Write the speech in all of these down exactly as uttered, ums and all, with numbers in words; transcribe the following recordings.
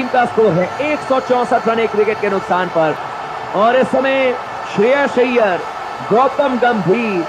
का स्कोर है एक सौ चौसठ रन एक विकेट के नुकसान पर। और इस समय श्रेयस अय्यर, गौतम गंभीर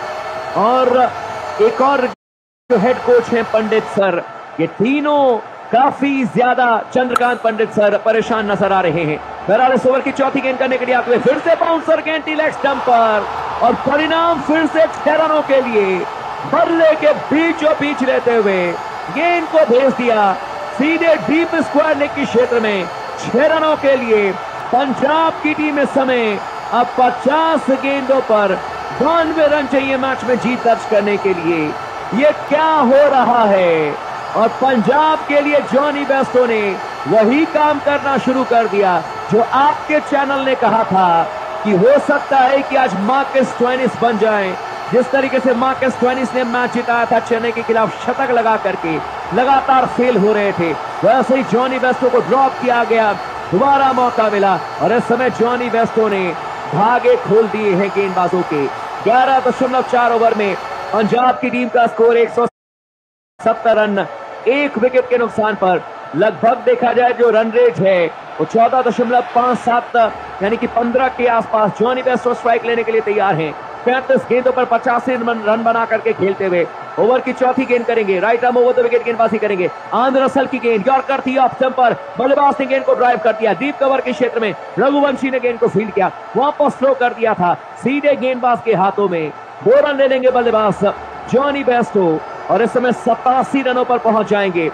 और एक और जो हेड कोच हैं पंडित सर, ये तीनों काफी ज्यादा चंद्रकांत पंडित सर परेशान नजर आ रहे हैं। बहरहाल इस ओवर की चौथी गेंद करने के लिए आते हुए फिर से बाउंसर गेंद लेग स्टंप पर और परिणाम फिर से छह रनों के लिए बल्ले के बीचों बीच रहते हुए गेंद को भेज दिया सीधे डीप स्क्वायर लेग के क्षेत्र में। छह रनों के लिए पंजाब की टीम इस समय अब पचास गेंदों पर बानवे रन चाहिए मैच में जीत दर्ज करने के लिए। ये क्या हो रहा है? और पंजाब के लिए जॉनी बेस्टो ने वही काम करना शुरू कर दिया जो आपके चैनल ने कहा था कि हो सकता है कि आज मार्कस स्टोइनिस बन जाएं। जिस तरीके से मार्कस स्टोइनिस ने मैच जिताया था चेन्नई के खिलाफ शतक लगा करके, लगातार फेल हो रहे थे, वैसे ही जॉनी बेस्टो को ड्रॉप किया गया, दोबारा मौका मिला और इस समय जॉनी बेस्टो ने धागे खोल दिए हैं गेंदबाजों के। ग्यारह दशमलव चार ओवर में पंजाब की टीम का स्कोर एक सौ सत्तर रन एक विकेट के नुकसान पर। लगभग देखा जाए जो रन रेट है वो चौदह दशमलव पांच सात यानी कि पंद्रह के आसपास। जॉनी बेस्टो स्ट्राइक लेने के लिए तैयार हैं। पैंतीस गेंदों पर पचासी रन बना करके खेलते हुए ओवर की चौथी गेंद करेंगे। Right arm over the wicket गेंदबाजी करेंगे। आंद्रे रसल की गेंद यॉर्कर थी ऑफ स्टंप पर, बल्लेबाज ने गेंद को ड्राइव कर दिया डीप कवर के क्षेत्र में। रघुवंशी ने गेंद को फील्ड किया, वापस थ्रो कर दिया था सीधे गेंदबाज के हाथों में। दो रन ले लेंगे बल्लेबाज जॉनी बेस्टो और इस समय सतासी रनों पर पहुंच जाएंगे।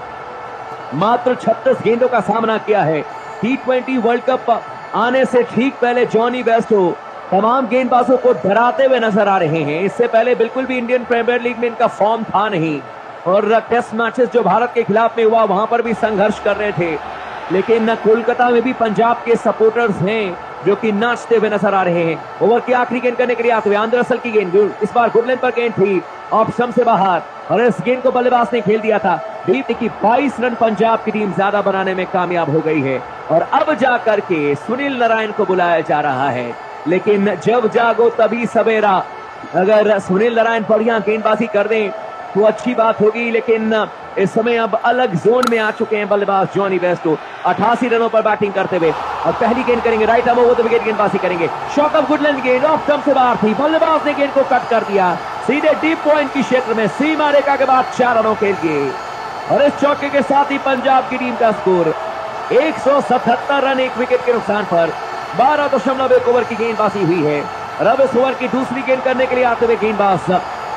मात्र छत्तीस गेंदों का सामना किया है। टी ट्वेंटी वर्ल्ड कप आने से ठीक पहले जॉनी बेस्टो तमाम गेंदबाजों को डराते हुए नजर आ रहे हैं। इससे पहले बिल्कुल भी इंडियन प्रीमियर लीग में इनका फॉर्म था नहीं और टेस्ट मैचेस जो भारत के खिलाफ में हुआ वहां पर भी संघर्ष कर रहे थे। लेकिन कोलकाता में भी पंजाब के सपोर्टर्स हैं जो कि नाचते हुए नजर आ रहे हैं। ओवर की आखिरी गेंद करने के लिए आते हुए आंद्रे रसल की गेंद, इस बार गुडलैंड पर गेंद थी ऑफ स्टंप से बाहर और इस गेंद को बल्लेबाज ने खेल दिया था डीप की। बाईस रन पंजाब की टीम ज्यादा बनाने में कामयाब हो गई है और अब जाकर के सुनील नारायण को बुलाया जा रहा है। लेकिन जब जागो तभी सवेरा, अगर सुनील नारायण बढ़िया गेंदबाजी कर दें तो अच्छी बात होगी। लेकिन इस समय अब अलग जोन में आ चुके हैं बल्लेबाज जॉनी बेस्टो। अठासी रनों पर बैटिंग करते हुए और पहली गेंद करेंगे right arm over the wicket गेंदबाजी करेंगे। शॉट ऑफ गुडलैंड गेंद ऑफ स्टंप से बाहर थी, बल्लेबाज ने गेंद को कट कर दिया सीधे डीप पॉइंट की क्षेत्र में। सीमा रेखा के बाद चार रनों के लिए और इस चौके के साथ ही पंजाब की टीम का स्कोर एक सौ सतहत्तर रन एक विकेट के नुकसान पर। बारह दशमलव एक ओवर की गेंदबाजी हुई है और अब इस ओवर की दूसरी गेंद करने के लिए आते हुए गेंदबाज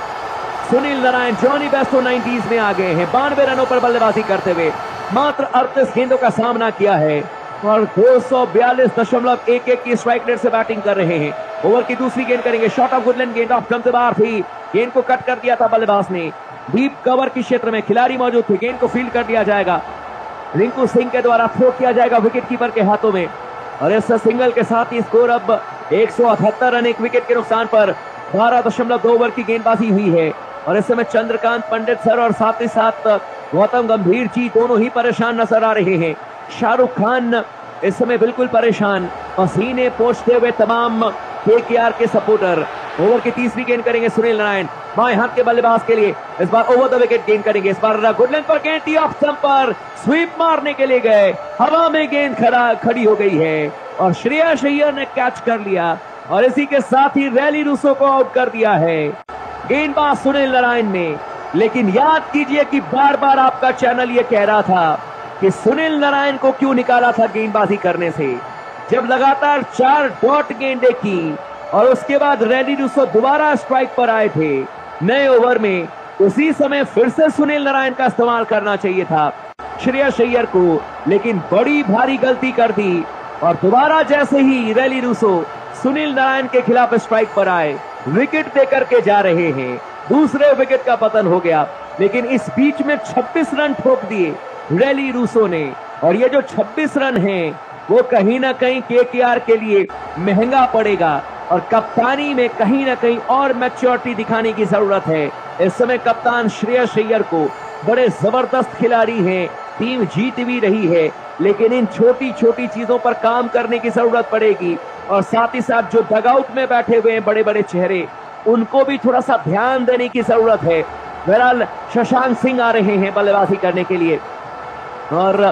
Sunil Narine Jonny Bairstow nineties में आ गए हैं। बानवे रनों पर बल्लेबाजी करते हुए मात्र अड़तीस गेंदों का सामना किया है और दो सौ बयालीस दशमलव एक एक की स्ट्राइक रेट से बैटिंग कर रहे हैं। ओवर की दूसरी गेंद करेंगे। शॉट ऑफ गुडलैंड गेंद ऑफ स्टंप से बाहर थी, गेंद को कट कर दिया था बल्लेबाज ने। डीप कवर के क्षेत्र में खिलाड़ी मौजूद थे, गेंद को फील्ड कर दिया जाएगा। रिंकू सिंह के द्वारा थ्रो किया जाएगा विकेट कीपर के हाथों में और इस सिंगल के साथ ही स्कोर अब एक सौ अठहत्तर रन एक विकेट के नुकसान पर। बारह दशमलव दो ओवर की गेंदबाजी हुई है और इस समय चंद्रकांत पंडित सर और साथ ही साथ गौतम गंभीर जी दोनों ही परेशान नजर आ रहे हैं। शाहरुख खान इस समय बिल्कुल परेशान, पसीने पोंछते हुए तमाम केकेआर के सपोर्टर। ओवर की तीसरी गेंद करेंगे सुनील नारायण बाएं हाथ के बल्लेबाज के लिए। इस बार ओवर द विकेट गेंद करेंगे। इस बार गुडलैंड पर गेंद थी ऑफ स्टंप पर, स्वीप मारने के लिए गए, हवा में गेंद खड़ा खड़ी हो गई है और श्रेयस अय्यर ने कैच कर लिया और इसी के साथ ही रैली रूसो को आउट कर दिया है गेंदबाज सुनील नारायण ने। लेकिन याद कीजिए कि बार बार आपका चैनल ये कह रहा था कि सुनील नारायण को क्यों निकाला था गेंदबाजी करने से, जब लगातार चार डॉट गेंदें की और उसके बाद रैली रूसो दोबारा स्ट्राइक पर आए थे नए ओवर में। उसी समय फिर से सुनील नारायण का इस्तेमाल करना चाहिए था श्रेयस अय्यर को, लेकिन बड़ी भारी गलती कर दी और दोबारा जैसे ही रैली रूसो सुनील नारायण के खिलाफ स्ट्राइक पर आए, विकेट देकर के जा रहे हैं। दूसरे विकेट का पतन हो गया, लेकिन इस बीच में छब्बीस रन ठोक दिए रैली रूसो ने और ये जो छब्बीस रन हैं वो कहीं ना कहीं केकेआर के लिए महंगा पड़ेगा और कप्तानी में कहीं ना कहीं और मैच्योरिटी दिखाने की जरूरत है। इस समय कप्तान श्रेयस अय्यर को बड़े जबरदस्त खिलाड़ी हैं, टीम जीत भी रही है, लेकिन इन छोटी छोटी चीजों पर काम करने की जरूरत पड़ेगी और साथ ही साथ जो डगआउट में बैठे हुए हैं बड़े बड़े चेहरे, उनको भी थोड़ा सा ध्यान देने की जरूरत है। बहरहाल शशांक सिंह आ रहे हैं बल्लेबाजी करने के लिए और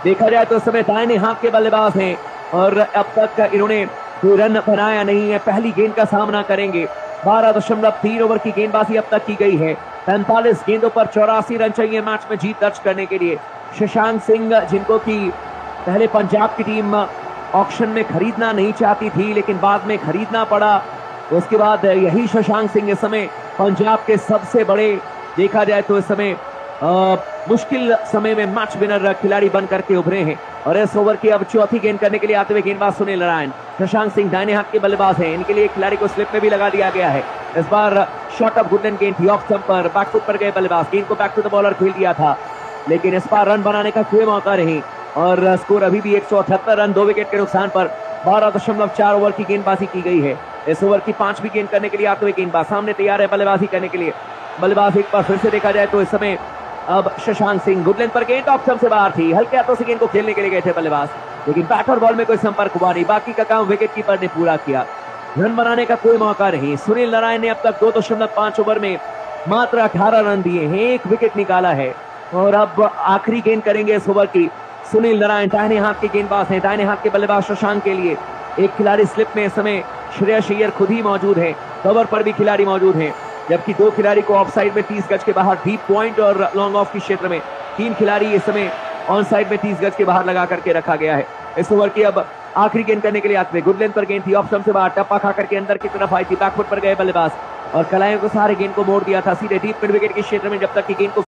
देखा जाए तो इस समय दाहिने हाथ के बल्लेबाज हैं और अब तक इन्होंने कोई रन बनाया नहीं है। पहली गेंद का सामना करेंगे। बारह दशमलव तीन ओवर की गेंदबाजी अब तक की गई है। पैंतालीस गेंदों पर चौरासी रन चाहिए मैच में जीत दर्ज करने के लिए। शशांक सिंह, जिनको की पहले पंजाब की टीम ऑक्शन में खरीदना नहीं चाहती थी लेकिन बाद में खरीदना पड़ा, उसके बाद यही शशांक सिंह इस समय पंजाब के सबसे बड़े, देखा जाए तो इस समय आ, मुश्किल समय में मैच विनर खिलाड़ी बन करके उभरे हैं। और इस ओवर की अब चौथी गेंद करने के लिए आते हुए गेंदबाज सुनील नारायण। शशांक सिंह दाहिने हाथ के बल्लेबाज हैं, इनके लिए खिलाड़ी को स्लिप में भी लगा दिया गया है। इस बार शॉट ऑफ गुडलैंड गेंद थी ऑफ स्टंप पर, बैकफुट पर गए बल्लेबाज, गेंद को बैक टू द बॉलर खेल दिया था लेकिन इस बार रन बनाने का कोई मौका नहीं और स्कोर अभी भी एक सौ अठहत्तर रन, दो विकेट के नुकसान पर बारह दशमलव चार ओवर की गेंदबाजी की गई है। इस ओवर की पांचवी गेंद करने के लिए आते हुए गेंदबाज सामने तैयार है बल्लेबाजी करने के लिए। बल्लेबाज एक बार फिर से देखा जाए तो इस समय अब शशांक सिंह, गुडलैंड पर गेंद ऑफ स्टंप से बाहर थी, हल्के हाथों से गेंद को खेलने के लिए गए थे बल्लेबाज लेकिन बैट और बॉल में कोई संपर्क हुआ नहीं। बाकी का काम विकेट कीपर ने पूरा किया, रन बनाने का कोई मौका नहीं। सुनील नारायण ने अब तक दो दशमलव पांच ओवर में मात्र अठारह रन दिए हैं, एक विकेट निकाला है और अब आखिरी गेंद करेंगे इस ओवर की सुनील नारायण। दाहिने हाथ के गेंदबाज हैं, दाहिने हाथ के बल्लेबाज शशांक के लिए एक खिलाड़ी स्लिप में इस समय श्रेयस अय्यर खुद ही मौजूद है, कवर पर भी खिलाड़ी मौजूद हैं, जबकि दो खिलाड़ी को ऑफ साइड में तीस गज के बाहर डीप पॉइंट और लॉन्ग ऑफ के क्षेत्र में, तीन खिलाड़ी इस समय ऑन साइड में तीस गज के बाहर लगा करके रखा गया है। इस ओवर की अब आखिरी गेंद करने के लिए आते हुए गुडलैंड पर गेंद थी ऑफ स्टंप से बाहर, टप्पा खा करके अंदर की तरफ आई थी, बैकफुट पर गए बल्लेबाज और कलाइयों को सारे गेंद को मोड़ दिया था सीधे डीप मिड विकेट के क्षेत्र में, जब तक की गेंद को